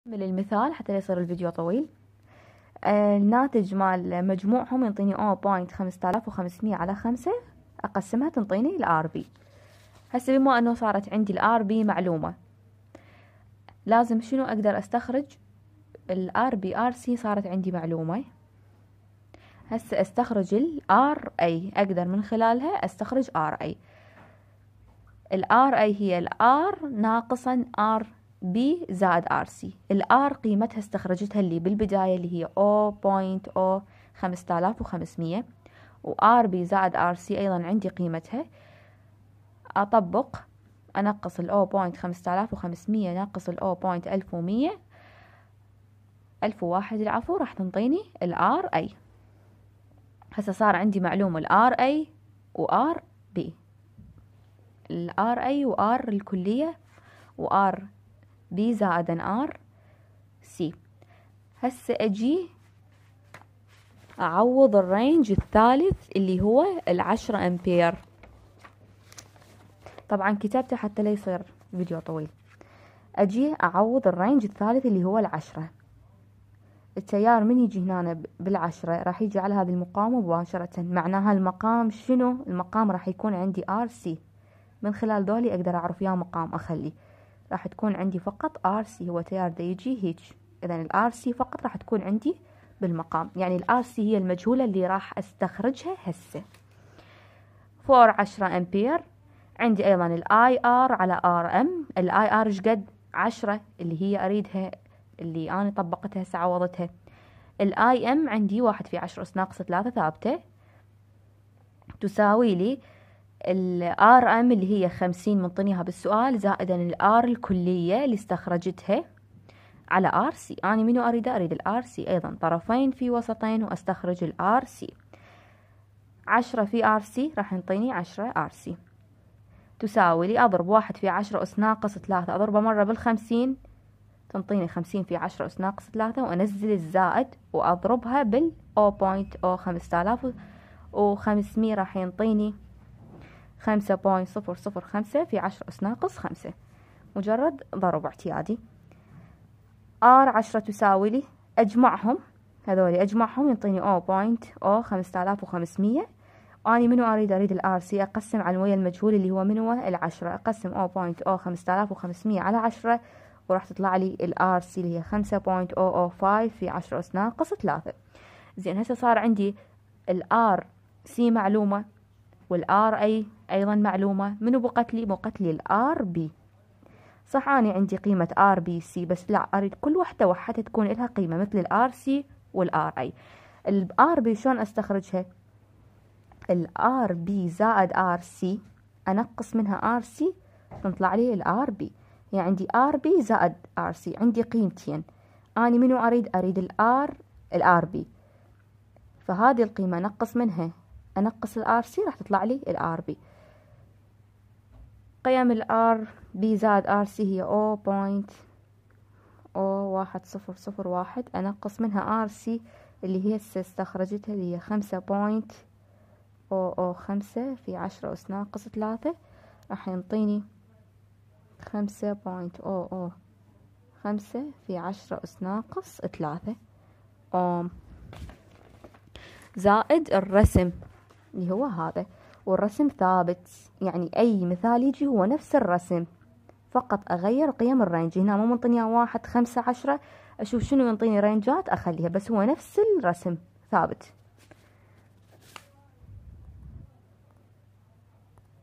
من المثال حتى لا يصير الفيديو طويل. الناتج مال مجموعهم ينطيني 0.5500 على 5 أقسمها تنطيني الار بي. هسه بما أنه صارت عندي الار بي معلومة، لازم شنو أقدر أستخرج؟ الار بي ار سي صارت عندي معلومة. هسه أستخرج الار اي، أقدر من خلالها أستخرج ار اي. الار اي هي الار ناقصا ار بي زائد ار سي. الار قيمتها استخرجتها اللي بالبداية اللي هي 0.5500، وار بي زائد ار سي ايضا عندي قيمتها. اطبق، انقص ال 0.5500 ناقص ال 0.1100 1001 العفو، راح تنطيني الار اي. هسه صار عندي معلومة الار اي وار بي، الار اي وار الكلية وار بي زائدا ار سي. هسه اجي اعوض الرينج الثالث اللي هو 10 امبير. طبعا كتابته حتى لا يصير فيديو طويل. اجي اعوض الرينج الثالث اللي هو 10. التيار من يجي هنا بال10 راح يجي على هذه المقاومة مباشرة، معناها المقام شنو؟ المقام راح يكون عندي ار سي. من خلال ذولي اقدر اعرف يا مقام اخلي، راح تكون عندي فقط ار سي، هو تيار دا يجي هيج. اذا الار سي فقط راح تكون عندي بالمقام، يعني الار سي هي المجهولة اللي راح استخرجها هسه. فور 10 امبير. عندي ايضا الاي ار على ار ام. الاي ار شقد؟ 10 اللي هي اريدها، اللي انا طبقتها هسه عوضتها. الاي ام عندي 1 في 10 اس ناقص 3 ثابتة، تساوي لي الار ام اللي هي 50 منطنيها بالسؤال، زائدا الار الكلية اللي استخرجتها على ار سي. انا منو اريد؟ اريد الار سي ايضا، طرفين في وسطين واستخرج الار سي. 10 في ار سي راح ينطيني 10 ار سي، تساوي لي اضرب 1 في 10 اس ناقص 3، اضربها مرة بال50 تنطيني 50 في 10 اس ناقص 3، وانزل الزائد واضربها بال 0.5500 راح ينطيني 5.005 في 10 اس ناقص 5. مجرد ضرب اعتيادي. ار 10 تساوي لي، اجمعهم هذولي اجمعهم ينطيني 0.5500. اني منو اريد؟ اريد الار سي. اقسم على ويا المجهول اللي هو منو؟ ال10. اقسم 0.5500 على 10 وراح تطلع لي الار سي اللي هي 5.005 في 10 اس ناقص 3. زين هسه صار عندي الار سي معلومة والار اي ايضا معلومة. منو بقت لي؟ بقت لي الار بي. صح اني عندي قيمة ار بي سي، بس لا، اريد كل وحدة وحدها تكون لها قيمة مثل الار سي والار اي. الار بي شلون استخرجها؟ الار بي زائد ار سي، انقص منها ار سي تطلع لي الار بي. يعني عندي ار بي زائد ار سي، عندي قيمتين. اني منو اريد؟ اريد الار بي. فهذه القيمة انقص منها، انقص الار سي راح تطلع لي الار بي. قيم الار بي زائد ار سي هي 0.01001، انقص منها ار سي اللي هي استخرجتها اللي هي 5.005 في 10 اس ناقص 3، راح ينطيني 5.005 في 10 اس ناقص 3 اوم، زائد الرسم اللي هو هذا. والرسم ثابت، يعني اي مثال يجي هو نفس الرسم، فقط اغير قيم الرينج. هنا مو منطيني 1 5 10، اشوف شنو ينطيني رينجات اخليها، بس هو نفس الرسم ثابت.